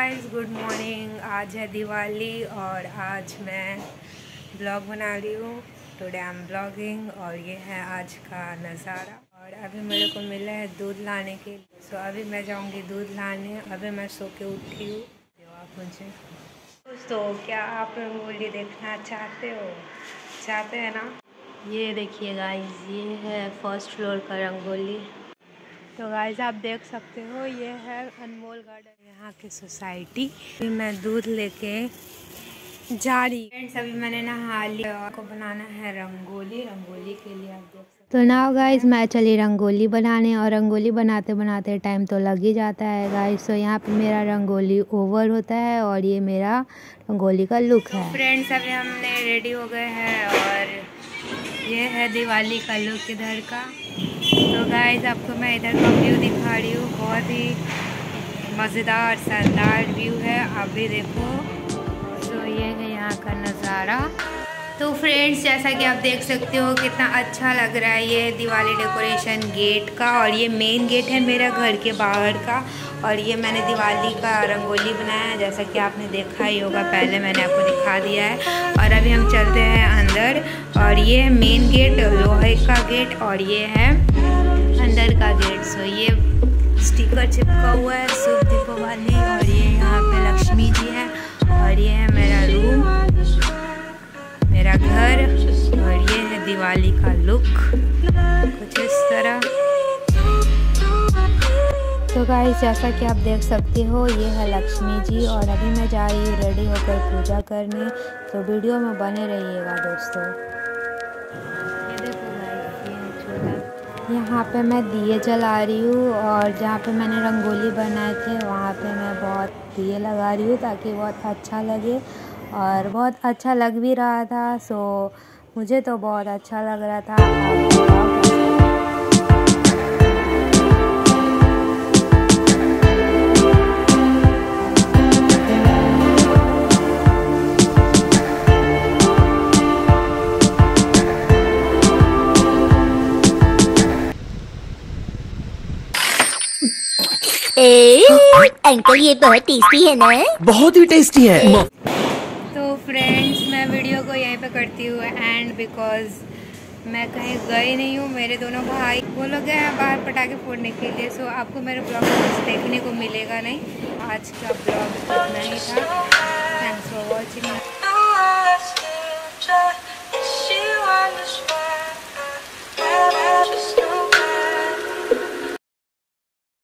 Guys, good morning. आज है दिवाली और आज मैं ब्लॉग बना रही हूँ। टुडे आई एम ब्लॉगिंग और ये है आज का नज़ारा। और अभी मेरे को मिला है दूध लाने के लिए, सो अभी मैं जाऊँगी दूध लाने। अभी मैं सो के उठी हूँ। आप मुझे दोस्तों, क्या आप रंगोली देखना चाहते हैं ना? ये देखिए गाइस, ये है फर्स्ट फ्लोर का रंगोली। तो गाइस आप देख सकते हो, ये है अनमोल गार्डन, यहाँ की सोसाइटी। अभी मैं दूध लेके जा रही। फ्रेंड्स, अभी मैंने नहा लिया। आपको बनाना है रंगोली के लिए आप देख सकते हो। तो नाउ गाइस मैं चली रंगोली बनाने, और रंगोली बनाते बनाते टाइम तो लग ही जाता है गाइस। तो यहाँ पे मेरा रंगोली ओवर होता है और ये मेरा रंगोली का लुक है। फ्रेंड्स, अभी हमने रेडी हो गए हैं और ये है दिवाली का लुक इधर का। तो गाइस आपको मैं इधर का व्यू दिखा रही हूँ। बहुत ही मज़ेदार शानदार व्यू है, आप भी देखो। तो ये है यहाँ का नज़ारा। तो फ्रेंड्स, जैसा कि आप देख सकते हो कितना अच्छा लग रहा है ये दिवाली डेकोरेशन गेट का। और ये मेन गेट है मेरा घर के बाहर का। और ये मैंने दिवाली का रंगोली बनाया है, जैसा कि आपने देखा ही होगा, पहले मैंने आपको दिखा दिया है। और अभी हम चलते हैं अंदर। और ये है मेन गेट, लोहे का गेट, और ये है अंदर का गेट। सो ये स्टिकर चिपका हुआ है शुभ दीपावली। और ये यहाँ पे लक्ष्मी जी है। और ये है मेरा रूम, मेरा घर। और ये है दिवाली का लुक कुछ इस तरह। तो गाइस, जैसा कि आप देख सकते हो, ये है लक्ष्मी जी। और अभी मैं जा रही हूँ रेडी होकर पूजा करने। तो वीडियो में बने रहिएगा दोस्तों। ये देखो गाइस, ये है छोटा। यहाँ पे मैं दिए जला रही हूँ। और जहाँ पे मैंने रंगोली बनाए थे वहाँ पे मैं बहुत दिए लगा रही हूँ ताकि बहुत अच्छा लगे। और बहुत अच्छा लग भी रहा था। सो मुझे तो बहुत अच्छा लग रहा था। अंकल, ये बहुत टेस्टी है ना? बहुत ही टेस्टी है। तो फ्रेंड्स, मैं वीडियो को यहीं पे करती हूँ एंड, बिकॉज मैं कहीं गई नहीं हूँ। मेरे दोनों भाई वो लोग गए हैं बाहर पटाखे फोड़ने के लिए। सो आपको मेरे ब्लॉग में कुछ देखने को मिलेगा नहीं। आज का ब्लॉग इतना ही था। Thanks for watching.